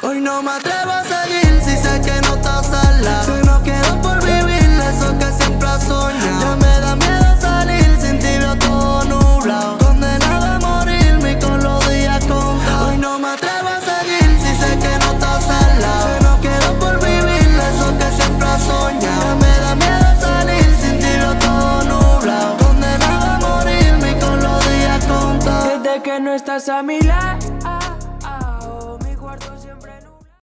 Hoy no me atrevo a seguir si sé que no estás al lado. Si no quedo por vivir eso que siempre has soñado. Ya me da miedo salir, sin ti veo todo nublado. Condenado a morirme con los días contados. Hoy no me atrevo a seguir si sé que no estás al lado. Si no quedo por vivir eso que siempre has soñado. Ya me da miedo salir, sin ti veo todo nublado. Condenado a morirme con los días contados. Desde que no estás a mi lado